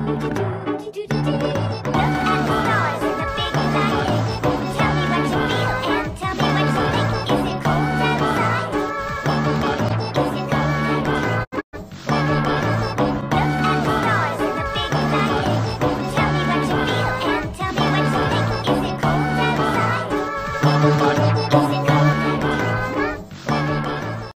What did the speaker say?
Tell me what you think, is it cold outside?